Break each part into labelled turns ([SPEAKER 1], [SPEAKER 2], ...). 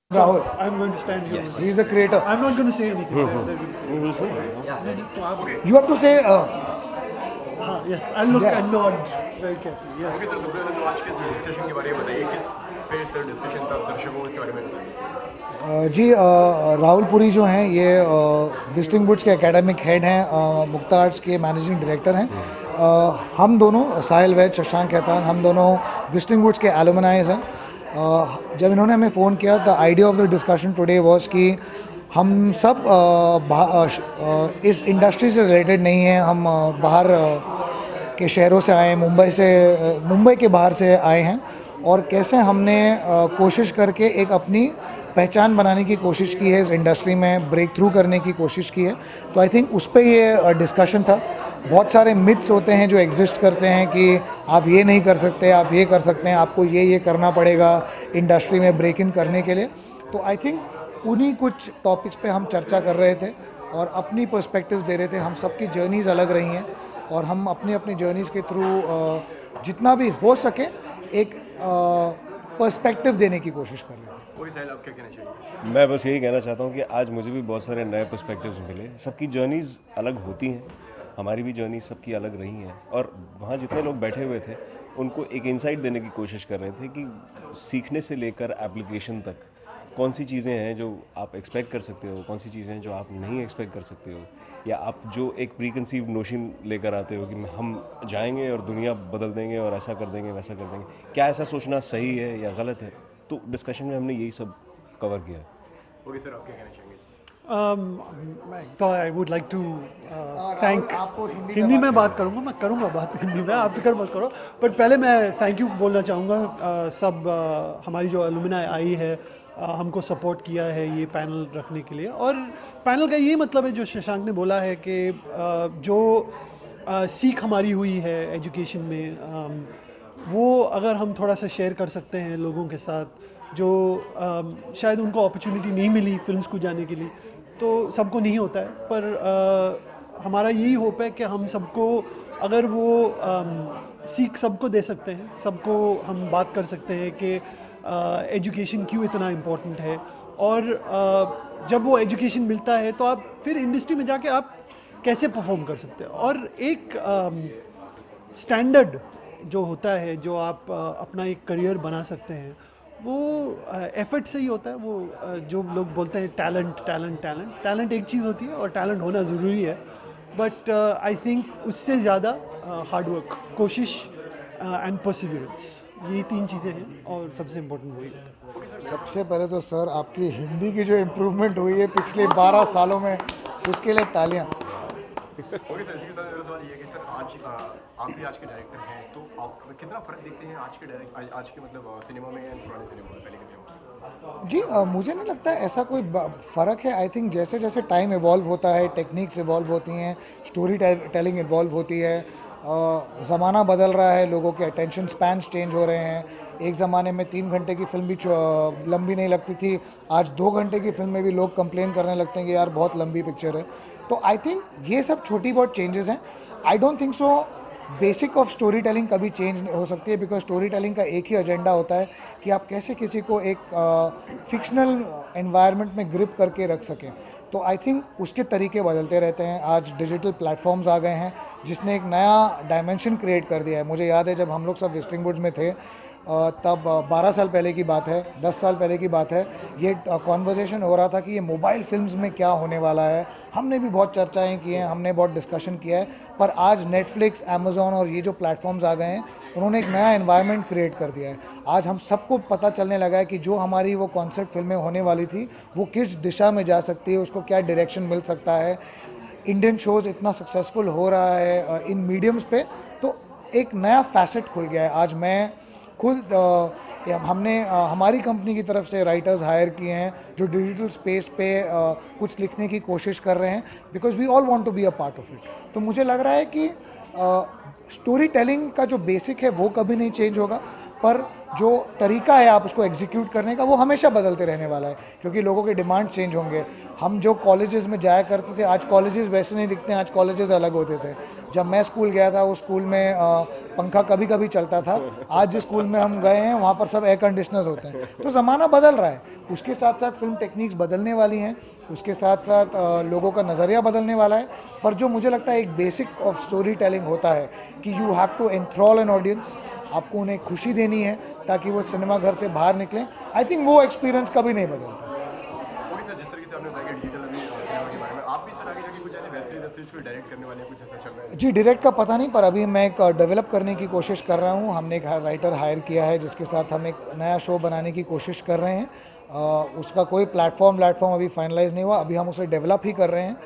[SPEAKER 1] Rahul,
[SPEAKER 2] I'm going to stand here.
[SPEAKER 3] Yes.
[SPEAKER 1] he is the creator.
[SPEAKER 2] I'm not going to say anything. They're going to say.
[SPEAKER 1] You have to say,
[SPEAKER 2] Yes, I'll look
[SPEAKER 1] Yes.
[SPEAKER 2] and nod very carefully. Yes.
[SPEAKER 4] Okay, तो सबसे पहले तो आज के discussion के बारे में बताइए, किस पे सर डिस्कशन था, दर्शकों को इसके बारे में बताइए।
[SPEAKER 1] जी राहुल पुरी जो हैं ये विस्टिंग वुड्स के एकेडमिक हेड हैं, मुक्ता आर्ट्स के मैनेजिंग डायरेक्टर हैं। हम दोनों साहिल वैद, शशांक खेतान, हम दोनों विस्टिंग वुड्स के एलुमनाइज हैं। जब इन्होंने हमें फ़ोन किया, the idea of the discussion today was कि हम सब इस इंडस्ट्री से रिलेटेड नहीं हैं, हम बाहर के शहरों से आए हैं, मुंबई के बाहर से आए हैं, और कैसे हमने कोशिश करके एक अपनी पहचान बनाने की कोशिश की है, इस इंडस्ट्री में ब्रेक थ्रू करने की कोशिश की है। तो आई थिंक उस पर ये डिस्कशन था। बहुत सारे मिथ्स होते हैं जो एग्जिस्ट करते हैं कि आप ये नहीं कर सकते, आप ये कर सकते हैं, आपको ये करना पड़ेगा इंडस्ट्री में ब्रेक इन करने के लिए। तो आई थिंक उन्हीं कुछ टॉपिक्स पे हम चर्चा कर रहे थे और अपनी पर्सपेक्टिव्स दे रहे थे। हम सबकी जर्नीज़ अलग रही हैं और हम अपनी अपनी जर्नीज़ के थ्रू जितना भी हो सके एक पर्सपेक्टिव देने की कोशिश कर रहे थे।
[SPEAKER 4] कोई साहिल, आप क्या कहना चाहिए?
[SPEAKER 3] मैं बस यही कहना चाहता हूँ कि आज मुझे भी बहुत सारे नए पर्सपेक्टिव्स मिले। सबकी जर्नीज़ अलग होती हैं, हमारी भी जर्नी सबकी अलग रही हैं, और वहाँ जितने लोग बैठे हुए थे उनको एक इंसाइट देने की कोशिश कर रहे थे कि सीखने से लेकर एप्लीकेशन तक कौन सी चीज़ें हैं जो आप एक्सपेक्ट कर सकते हो, कौन सी चीज़ें हैं जो आप नहीं एक्सपेक्ट कर सकते हो, या आप जो एक प्री कंसीव्ड नोशन लेकर आते हो कि हम जाएंगे और दुनिया बदल देंगे और ऐसा कर देंगे, वैसा कर देंगे, क्या ऐसा सोचना सही है या गलत है। तो डिस्कशन में हमने यही सब कवर किया है।
[SPEAKER 4] ओके सर, आप क्या कहना चाहेंगे?
[SPEAKER 2] I would like to thank.
[SPEAKER 1] आपको
[SPEAKER 2] हिंदी में बात करूँगा, मैं करूँगा बात हिंदी में, आप फिक्र मत करो। बट पहले मैं थैंक यू बोलना चाहूँगा सब हमारी जो एलुमनाई आई है, हमको सपोर्ट किया है ये पैनल रखने के लिए। और पैनल का यही मतलब है जो शशांक ने बोला है कि जो सीख हमारी हुई है एजुकेशन में, वो अगर हम थोड़ा सा शेयर कर सकते हैं लोगों के साथ जो शायद उनको अपॉर्चुनिटी नहीं मिली फिल्म्स को जाने के लिए, तो सबको नहीं होता है, पर हमारा यही होप है कि हम सबको अगर वो सीख सबको दे सकते हैं, सबको हम बात कर सकते हैं कि एजुकेशन क्यों इतना इम्पोर्टेंट है, और जब वो एजुकेशन मिलता है तो आप फिर इंडस्ट्री में जाके आप कैसे परफॉर्म कर सकते हैं। और एक स्टैंडर्ड जो होता है, जो आप अपना एक करियर बना सकते हैं, वो एफर्ट से ही होता है। वो जो लोग बोलते हैं टैलेंट एक चीज़ होती है और टैलेंट होना ज़रूरी है, बट आई थिंक उससे ज़्यादा हार्डवर्क, कोशिश एंड परसिवियरेंस, ये तीन चीज़ें हैं और सबसे इम्पोर्टेंट वही होता है।
[SPEAKER 1] सबसे पहले तो सर आपकी हिंदी की जो इम्प्रूवमेंट हुई है पिछले 12 सालों में, उसके लिए तालियां।
[SPEAKER 4] ओके सर, इसके साथ मेरा सवाल ये है कि सर आप भी आज के डायरेक्टर हैं, तो आप कितना फ़र्क देखते हैं आज के मतलब सिनेमा में या पुराने सिनेमा में, पहले के सिनेमा में?
[SPEAKER 1] जी मुझे नहीं लगता है ऐसा कोई फ़र्क है। आई थिंक जैसे जैसे टाइम इवॉल्व होता है, टेक्निक्स इवॉल्व होती हैं, स्टोरी टेलिंग इवॉल्व होती है, ज़माना बदल रहा है, लोगों के अटेंशन स्पैन्स चेंज हो रहे हैं। एक ज़माने में 3 घंटे की फिल्म भी लंबी नहीं लगती थी, आज 2 घंटे की फिल्म में भी लोग कंप्लेन करने लगते हैं कि यार बहुत लंबी पिक्चर है। तो आई थिंक ये सब छोटी बहुत चेंजेस हैं। I don't think so basic of story telling कभी चेंज हो सकती है, बिकॉज स्टोरी टेलिंग का एक ही एजेंडा होता है कि आप कैसे किसी को एक फिक्शनल एनवायरनमेंट में ग्रिप करके रख सकें। तो आई थिंक उसके तरीके बदलते रहते हैं। आज डिजिटल प्लेटफॉर्म्स आ गए हैं जिसने एक नया डायमेंशन क्रिएट कर दिया है। मुझे याद है जब हम लोग सब विस्टिंग वुड्स में थे, तब 12 साल पहले की बात है, 10 साल पहले की बात है, ये कॉन्वर्जेशन हो रहा था कि ये मोबाइल फिल्म्स में क्या होने वाला है। हमने भी बहुत चर्चाएं की हैं, हमने बहुत डिस्कशन किया है, पर आज नेटफ्लिक्स, अमेज़ॉन और ये जो प्लेटफॉर्म्स आ गए हैं, उन्होंने एक नया एनवायरनमेंट क्रिएट कर दिया है। आज हम सबको पता चलने लगा है कि जो हमारी वो कॉन्सेप्ट फिल्में होने वाली थी वो किस दिशा में जा सकती है, उसको क्या डायरेक्शन मिल सकता है। इंडियन शोज़ इतना सक्सेसफुल हो रहा है इन मीडियम्स पे, तो एक नया फैसेट खुल गया है। आज मैं खुद हमने हमारी कंपनी की तरफ से राइटर्स हायर किए हैं जो डिजिटल स्पेस पे कुछ लिखने की कोशिश कर रहे हैं, because we all want to be a part of it. तो मुझे लग रहा है कि स्टोरी टेलिंग का जो बेसिक है वो कभी नहीं चेंज होगा, पर जो तरीका है आप उसको एग्जीक्यूट करने का वो हमेशा बदलते रहने वाला है, क्योंकि लोगों के डिमांड चेंज होंगे। हम जो कॉलेजेस में जाया करते थे, आज कॉलेजेस वैसे नहीं दिखते हैं, आज कॉलेजेस अलग होते थे। जब मैं स्कूल गया था उस स्कूल में पंखा कभी कभी चलता था, आज जिस स्कूल में हम गए हैं वहाँ पर सब एयर कंडीशनर्स होते हैं। तो ज़माना बदल रहा है, उसके साथ साथ फिल्म टेक्निक्स बदलने वाली हैं, उसके साथ साथ लोगों का नज़रिया बदलने वाला है। पर जो मुझे लगता है एक बेसिक ऑफ स्टोरी टेलिंग होता है कि you have to enthrall an audience, आपको उन्हें खुशी देनी है ताकि वो सिनेमा घर से बाहर निकलें। आई थिंक वो एक्सपीरियंस कभी नहीं बदलता।
[SPEAKER 4] ओके सर, जिस तरीके से आपने बताया डिजिटल अभी सिनेमा के बारे में, आप भी सर आगे जाके कुछ ऐसे वेब सीरीज को डायरेक्ट करने वाले हैं, कुछ ऐसा चल रहा है?
[SPEAKER 1] जी, डायरेक्ट का पता नहीं, पर अभी मैं एक डेवलप करने की कोशिश कर रहा हूँ। हमने एक राइटर हायर किया है जिसके साथ हम एक नया शो बनाने की कोशिश कर रहे हैं। उसका कोई प्लेटफॉर्म अभी फाइनलाइज नहीं हुआ, अभी हम उसे डेवलप ही कर रहे हैं।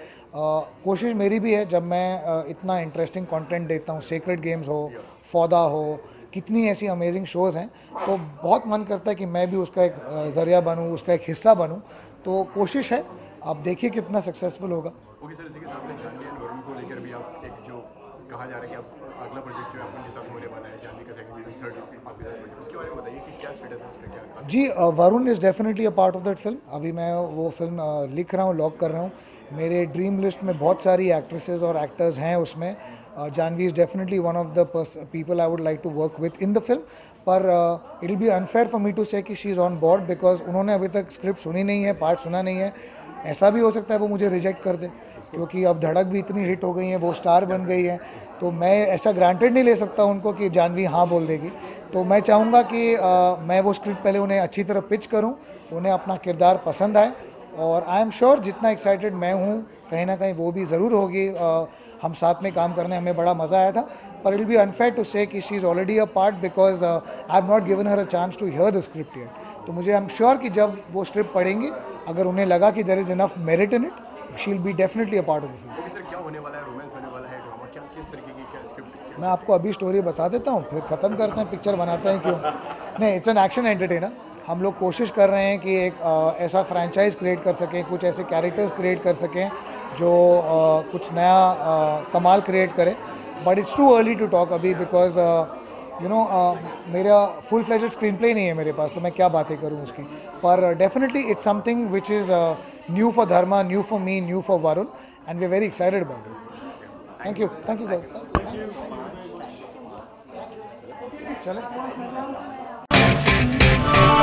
[SPEAKER 1] कोशिश मेरी भी है, जब मैं इतना इंटरेस्टिंग कंटेंट देता हूँ, सेक्रेड गेम्स हो, फौदा हो, कितनी ऐसी अमेजिंग शोज़ हैं, तो बहुत मन करता है कि मैं भी उसका एक ज़रिया बनूँ, उसका एक हिस्सा बनूँ। तो कोशिश है, आप देखिए कितना सक्सेसफुल होगा।
[SPEAKER 4] ओके सर, इसी के साथ में जानवी एंड वरुण को लेकर भी आप एक जो कहा जा रहा है कि आप अगला प्रोजेक्ट जो है उनके साथ होने वाला है, जानवी का सेकंड सीजन, थर्ड आपके साथ प्रोजेक्ट, उसके बारे में बताइए कि क्या स्टेटस है उसका, क्या?
[SPEAKER 1] जी, Varun is definitely a part of that film. अभी मैं वो फिल्म लिख रहा हूँ, लॉक कर रहा हूँ। मेरे ड्रीम लिस्ट में बहुत सारी एक्ट्रेसेस और एक्टर्स हैं उसमें। Janhvi is definitely one of the people I would like to work with in the film. पर it will be unfair for me to say कि she is on board, because उन्होंने अभी तक स्क्रिप्ट सुनी नहीं है, पार्ट सुना नहीं है। ऐसा भी हो सकता है वो मुझे रिजेक्ट कर दे, क्योंकि अब धड़क भी इतनी हिट हो गई है, वो स्टार बन गई है, तो मैं ऐसा ग्रांटेड नहीं ले सकता उनको कि जानवी हाँ बोल देगी। तो मैं चाहूँगा कि मैं वो स्क्रिप्ट पहले उन्हें अच्छी तरह पिच करूँ, उन्हें अपना किरदार पसंद आए, और आई एम श्योर जितना एक्साइटेड मैं हूँ कहीं ना कहीं वो भी ज़रूर होगी। हम साथ में काम करने हमें बड़ा मज़ा आया था। पर it be unfair to say कि she is already a part, because I have not given her a chance to hear the script yet. तो मुझे आई एम श्योर कि जब वो स्क्रिप्ट पढ़ेंगे, अगर उन्हें लगा कि there is enough merit in it, she will be definitely a part of the film.
[SPEAKER 4] Okay sir, क्या होने वाला है? रोमांस होने वाला है, ड्रामा, क्या किस तरीके की क्या स्क्रिप्ट?
[SPEAKER 1] मैं आपको अभी स्टोरी बता देता हूँ, फिर ख़त्म करते हैं, पिक्चर बनाते हैं क्यों? नहीं, इट्स एन एक्शन एंटरटेनर। हम लोग कोशिश कर रहे हैं कि एक ऐसा फ्रेंचाइज क्रिएट कर सकें, कुछ ऐसे कैरेक्टर्स क्रिएट कर सकें जो कुछ नया कमाल क्रिएट करें। But it's too early to talk अभी, बिकॉज यू नो मेरा फुल फ्लेजेड स्क्रीन प्ले नहीं है मेरे पास, तो मैं क्या बातें करूँ उसकी। पर definitely it's something which is new for Dharma, new for me, new for Varun, and we are very excited about it. Thank you guys. चले।